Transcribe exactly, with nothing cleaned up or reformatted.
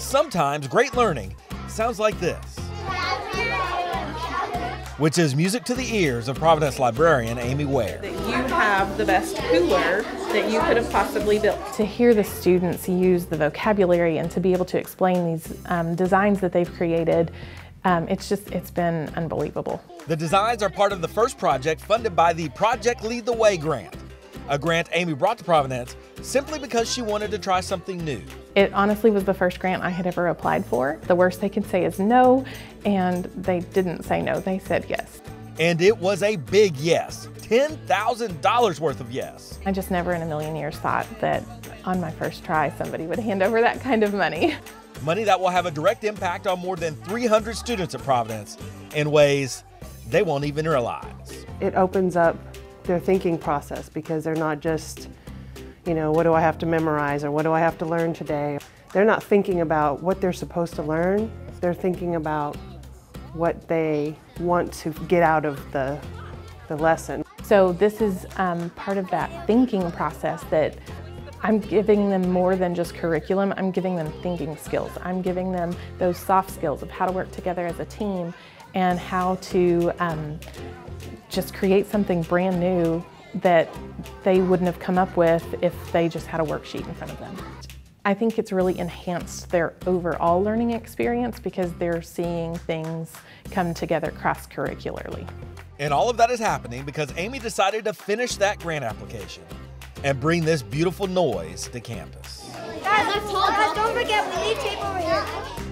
sometimes great learning sounds like this, which is music to the ears of Providence librarian Amy Ware. That you have the best cooler that you could have possibly built. To hear the students use the vocabulary and to be able to explain these um, designs that they've created, um, it's just, it's been unbelievable. The designs are part of the first project funded by the Project Lead the Way grant, a grant Amy brought to Providence simply because she wanted to try something new. It honestly was the first grant I had ever applied for. The worst they could say is no, and they didn't say no, they said yes. And it was a big yes, ten thousand dollars worth of yes. I just never in a million years thought that on my first try somebody would hand over that kind of money. Money that will have a direct impact on more than three hundred students at Providence in ways they won't even realize. It opens up their thinking process because they're not just, you know, what do I have to memorize or what do I have to learn today? They're not thinking about what they're supposed to learn. They're thinking about what they want to get out of the, the lesson. So this is um, part of that thinking process that I'm giving them more than just curriculum. I'm giving them thinking skills. I'm giving them those soft skills of how to work together as a team and how to um, just create something brand new that they wouldn't have come up with if they just had a worksheet in front of them. I think it's really enhanced their overall learning experience because they're seeing things come together cross-curricularly. And all of that is happening because Amy decided to finish that grant application and bring this beautiful noise to campus. Guys, guys, don't forget we need tape over here.